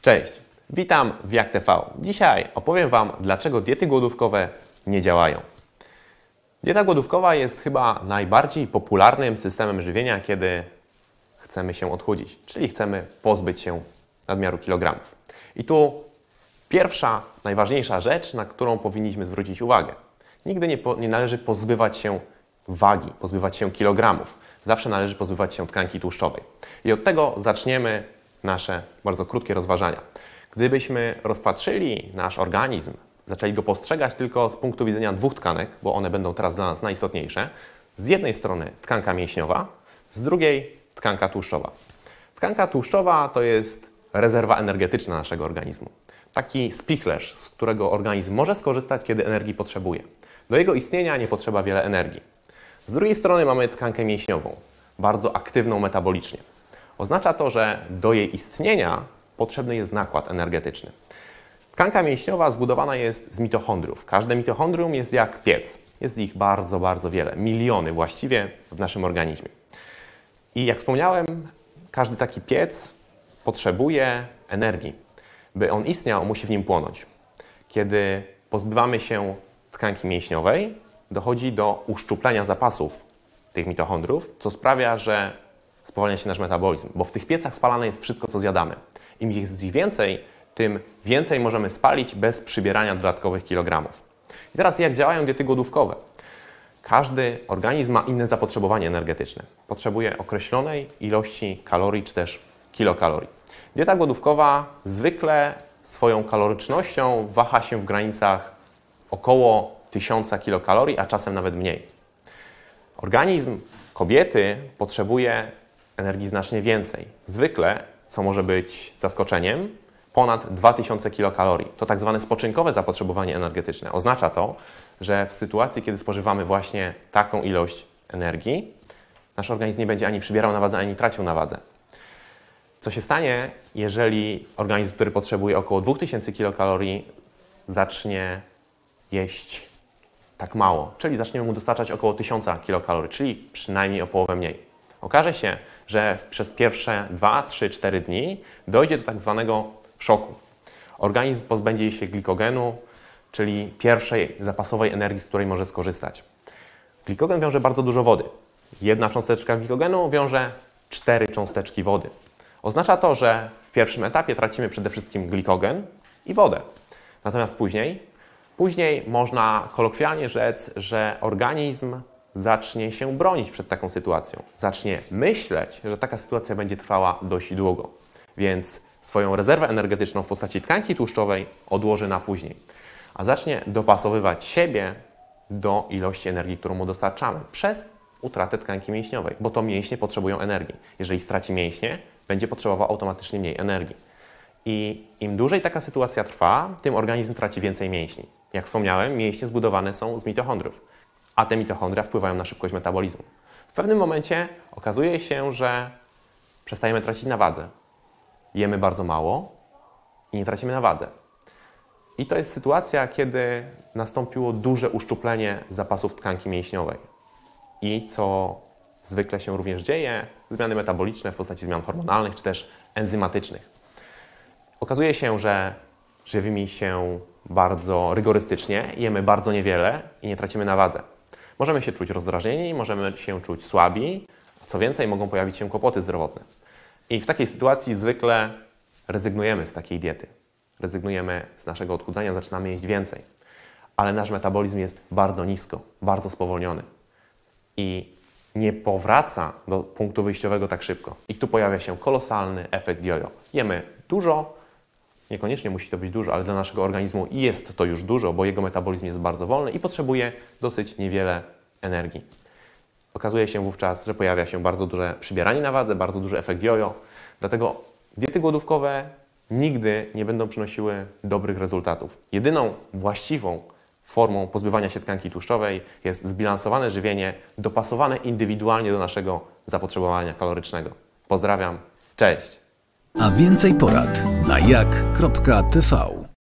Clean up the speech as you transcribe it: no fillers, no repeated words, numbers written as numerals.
Cześć, witam w Jak TV. Dzisiaj opowiem Wam, dlaczego diety głodówkowe nie działają. Dieta głodówkowa jest chyba najbardziej popularnym systemem żywienia, kiedy chcemy się odchudzić, czyli chcemy pozbyć się nadmiaru kilogramów. I tu pierwsza, najważniejsza rzecz, na którą powinniśmy zwrócić uwagę. Nigdy nie należy pozbywać się wagi, pozbywać się kilogramów. Zawsze należy pozbywać się tkanki tłuszczowej. I od tego zaczniemy nasze bardzo krótkie rozważania. Gdybyśmy rozpatrzyli nasz organizm, zaczęli go postrzegać tylko z punktu widzenia dwóch tkanek, bo one będą teraz dla nas najistotniejsze. Z jednej strony tkanka mięśniowa, z drugiej tkanka tłuszczowa. Tkanka tłuszczowa to jest rezerwa energetyczna naszego organizmu. Taki spichlerz, z którego organizm może skorzystać, kiedy energii potrzebuje. Do jego istnienia nie potrzeba wiele energii. Z drugiej strony mamy tkankę mięśniową, bardzo aktywną metabolicznie. Oznacza to, że do jej istnienia potrzebny jest nakład energetyczny. Tkanka mięśniowa zbudowana jest z mitochondriów. Każde mitochondrium jest jak piec. Jest ich bardzo, bardzo wiele. Miliony właściwie w naszym organizmie. I jak wspomniałem, każdy taki piec potrzebuje energii. By on istniał, musi w nim płonąć. Kiedy pozbywamy się tkanki mięśniowej, dochodzi do uszczuplenia zapasów tych mitochondriów, co sprawia, że spowalnia się nasz metabolizm, bo w tych piecach spalane jest wszystko, co zjadamy. Im jest ich więcej, tym więcej możemy spalić bez przybierania dodatkowych kilogramów. I teraz jak działają diety głodówkowe? Każdy organizm ma inne zapotrzebowanie energetyczne. Potrzebuje określonej ilości kalorii czy też kilokalorii. Dieta głodówkowa zwykle swoją kalorycznością waha się w granicach około 1000 kilokalorii, a czasem nawet mniej. Organizm kobiety potrzebuje energii znacznie więcej. Zwykle, co może być zaskoczeniem, ponad 2000 kilokalorii. To tak zwane spoczynkowe zapotrzebowanie energetyczne. Oznacza to, że w sytuacji, kiedy spożywamy właśnie taką ilość energii, nasz organizm nie będzie ani przybierał na wadze, ani tracił na wadze. Co się stanie, jeżeli organizm, który potrzebuje około 2000 kilokalorii, zacznie jeść tak mało, czyli zaczniemy mu dostarczać około 1000 kilokalorii, czyli przynajmniej o połowę mniej. Okaże się, że przez pierwsze 2, 3, 4 dni dojdzie do tak zwanego szoku. Organizm pozbędzie się glikogenu, czyli pierwszej zapasowej energii, z której może skorzystać. Glikogen wiąże bardzo dużo wody. Jedna cząsteczka glikogenu wiąże 4 cząsteczki wody. Oznacza to, że w pierwszym etapie tracimy przede wszystkim glikogen i wodę. Natomiast później można kolokwialnie rzec, że organizm zacznie się bronić przed taką sytuacją. Zacznie myśleć, że taka sytuacja będzie trwała dość długo. Więc swoją rezerwę energetyczną w postaci tkanki tłuszczowej odłoży na później. A zacznie dopasowywać siebie do ilości energii, którą mu dostarczamy przez utratę tkanki mięśniowej, bo to mięśnie potrzebują energii. Jeżeli straci mięśnie, będzie potrzebował automatycznie mniej energii. I im dłużej taka sytuacja trwa, tym organizm traci więcej mięśni. Jak wspomniałem, mięśnie zbudowane są z mitochondriów, a te mitochondria wpływają na szybkość metabolizmu. W pewnym momencie okazuje się, że przestajemy tracić na wadze. Jemy bardzo mało i nie tracimy na wadze. I to jest sytuacja, kiedy nastąpiło duże uszczuplenie zapasów tkanki mięśniowej. I co zwykle się również dzieje, zmiany metaboliczne w postaci zmian hormonalnych czy też enzymatycznych. Okazuje się, że żywimy się bardzo rygorystycznie, jemy bardzo niewiele i nie tracimy na wadze. Możemy się czuć rozdrażnieni, możemy się czuć słabi, a co więcej, mogą pojawić się kłopoty zdrowotne. I w takiej sytuacji zwykle rezygnujemy z takiej diety. Rezygnujemy z naszego odchudzania, zaczynamy jeść więcej. Ale nasz metabolizm jest bardzo nisko, bardzo spowolniony. I nie powraca do punktu wyjściowego tak szybko. I tu pojawia się kolosalny efekt jojo. Jemy dużo, niekoniecznie musi to być dużo, ale dla naszego organizmu jest to już dużo, bo jego metabolizm jest bardzo wolny i potrzebuje dosyć niewiele energii. Okazuje się wówczas, że pojawia się bardzo duże przybieranie na wadze, bardzo duży efekt jojo. Dlatego diety głodówkowe nigdy nie będą przynosiły dobrych rezultatów. Jedyną właściwą formą pozbywania się tkanki tłuszczowej jest zbilansowane żywienie, dopasowane indywidualnie do naszego zapotrzebowania kalorycznego. Pozdrawiam, cześć! A więcej porad na jak.tv